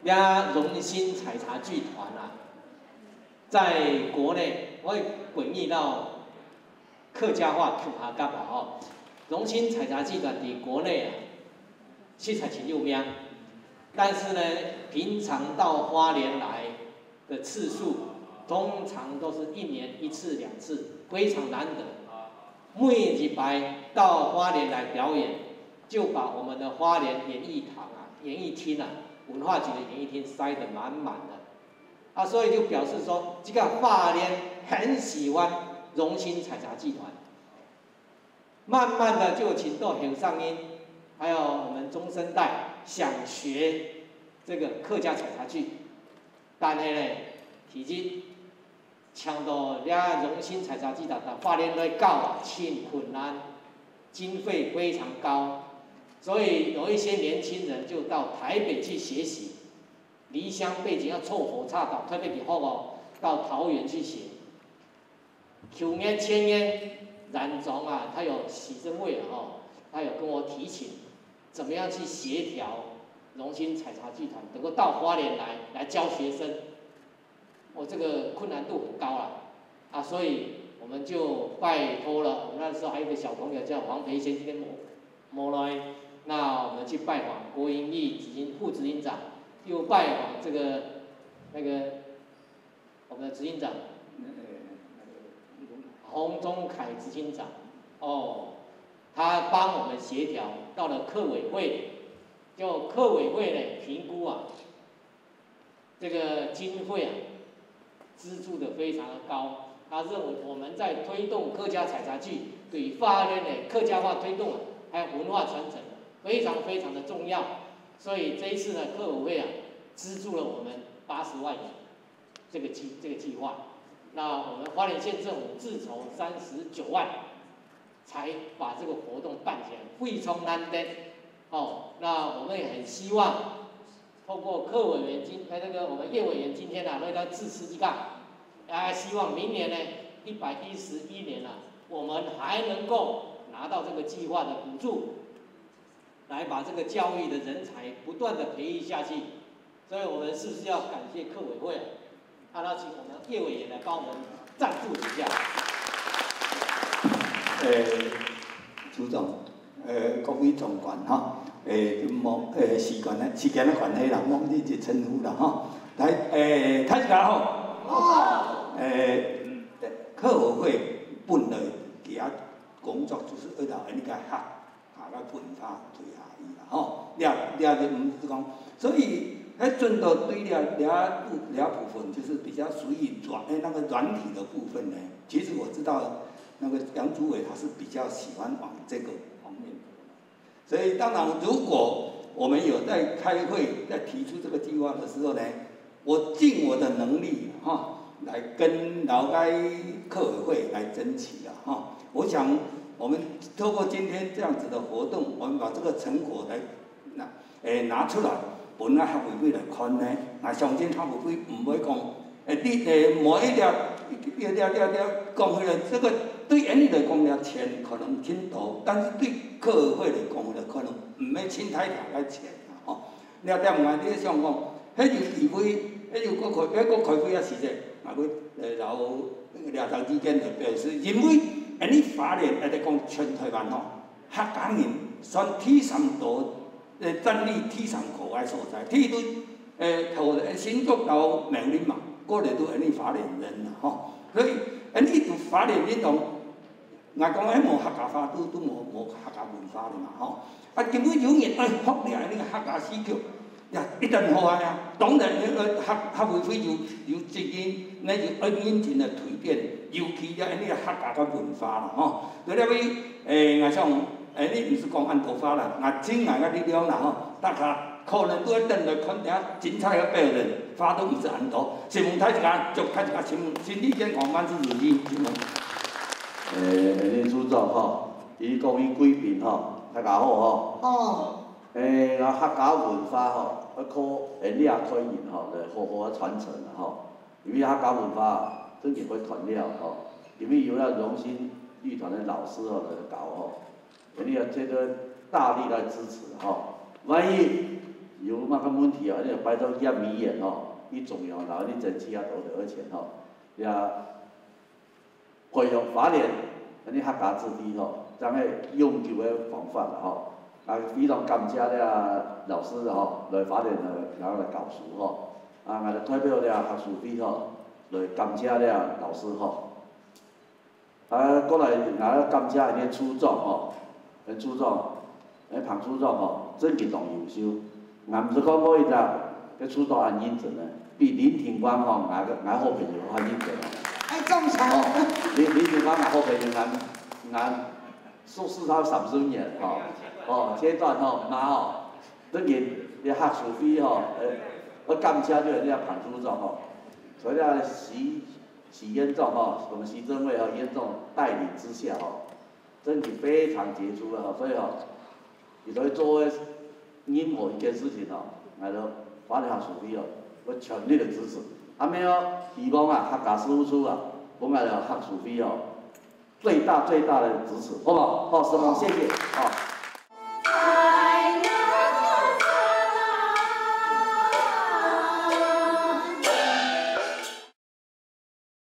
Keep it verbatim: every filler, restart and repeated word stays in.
呀，荣兴采茶剧团啊，在国内我会滚译到客家话 Q 下甲吧哦。荣兴采茶剧团伫国内啊，色彩真有名，但是呢，平常到花莲来的次数，通常都是一年一次两次，非常难得。每礼拜到花莲来表演，就把我们的花莲演艺堂啊、演艺厅啊、文化局的演艺厅塞得满满的。啊，所以就表示说，这个花莲很喜欢荣兴采茶剧团。慢慢的就请到后上音，还有我们中生代想学这个客家采茶剧，但是呢，其实抢到俩荣兴采茶剧团的花莲来搞啊，挺困难，经费非常高，所以有一些年轻人就到台北去学习，离乡背景要凑火车到特别比好哦，到桃园去学。去年前年。冉总啊，他有喜生会哦，他有跟我提醒，怎么样去协调荣兴采茶剧团能够到花莲来来教学生，我、哦、这个困难度很高啊，啊，所以我们就拜托了，我们那时候还有一个小朋友叫黄培贤，今天摸摸来，那我们去拜访郭英义执行副执行长，又拜访这个那个我们的执行长。洪忠凯执行长，哦，他帮我们协调到了客委会，就客委会呢评估啊，这个经费啊，资助的非常的高，他认为我们在推动客家采茶剧对于花莲的客家话推动啊，还有文化传承非常非常的重要，所以这一次呢，客委会啊资助了我们八十万元这个计这个计划。那我们花莲县政府自筹三十九万，才把这个活动办起来，非常难得。哦，那我们也很希望，透过客委员今呃那个我们叶委员今天啊，为他致辞一个，啊，希望明年呢一百一十一年啊，我们还能够拿到这个计划的补助，来把这个教育的人才不断的培育下去。所以我们是不是要感谢客委会啊？啊，那请我们叶委员来帮我们赞助一下。 诶、欸，朱总，诶、欸，各位总管哈，诶、欸，莫诶时间咧，时间咧关系啦，莫你就称呼啦哈。来，诶、欸，大家好。好。诶、欸，客委会本来其他工作就是为了那个学下个文化推下去啦，吼，了了就唔是讲，所以。哎，真的对了了部了部分就是比较属于软哎那个软体的部分呢。其实我知道那个杨主委他是比较喜欢往这个方面的，所以当然如果我们有在开会在提出这个计划的时候呢，我尽我的能力哈来跟劳该客委会来争取了哈。我想我们透过今天这样子的活动，我们把这个成果来拿诶拿出来。本来学委会来看呢，那相信学委会唔会讲，诶，你诶某一条一条条条讲起来，这个对人来讲了钱可能挺多，但是对客委会来讲了可能唔要钱太大个钱啦，吼。了点外你想讲，迄就议会，迄就搁开，迄搁开会啊时阵，啊佢诶然后廖长之间就表示，因为安尼法律来讲全台湾吼，客家人选第三多。诶，战力天上可爱所在，天都诶，头诶新竹到苗栗嘛，过来都安尼花莲人啦吼，所以安尼就花莲运动，我讲迄无客家话，都都无无客家文化的嘛吼。啊，根本有人哎，福利那个客家戏曲，呀一定好啊呀。当然，那个客客委会就有责任，那就要认真来推展，尤其呀安尼个客家个文化啦吼。对了位诶，我想。诶，你毋是讲按头发啦，啊，真爱个力量啦吼，大家可能都要等来看下精彩个表演，发都毋是按头。新闻台一下，就开一下新闻，身体健康万事如意。新闻。 诶，林处长吼，伊讲伊贵宾吼，大家好吼。哦。诶，啊客家文化吼，要靠演力啊推演吼，来好好啊传承啦吼。因为客家文化真正会传了吼，因为有那荣兴剧团的老师吼来搞吼。你要这个大力来支持哈，万一有嘛个问题哦，你就摆到验医院吼，去中央，然后你争取啊多少钱吼，也培养法律，你客家子弟吼，将个永久的防范啦吼。啊，非常感谢了老师吼，来法律来然后来教书吼，啊，我代表了学士会吼，来感谢了老师吼。啊，过来也感谢因个处长吼，因处长，因彭处长吼，真极动优秀。也毋是讲某伊只，迄处长很认真诶，比林庭官吼，俺个俺好朋友较认真。 哎，中奖。 哦，林林庭官俺好朋友，俺俺硕士他三十年吼，哦，阶段吼，嘛吼，等于你学士会吼，诶，我感谢就是你彭处长吼，所以咧习习院长吼，我们习政委和院长带领之下吼，真是非常杰出的吼，所以吼，伊在做诶任何一件事情吼，俺都法律学士会哦，我全力的支持。阿咩哦，希望啊客家事务处啊，我俺的学士会哦，最大最大的支持，好不好？好，师傅，谢谢，好。